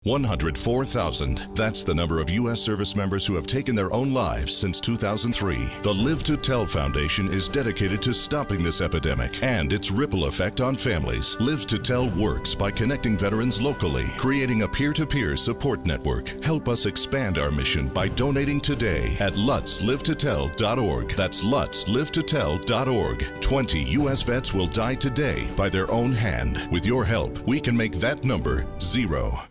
104,000. That's the number of U.S. service members who have taken their own lives since 2003. The Live to Tell Foundation is dedicated to stopping this epidemic and its ripple effect on families. Live to Tell works by connecting veterans locally, creating a peer-to-peer support network. Help us expand our mission by donating today at lutzlivetotell.org. That's lutzlivetotell.org. 20 U.S. vets will die today by their own hand. With your help, we can make that number 0.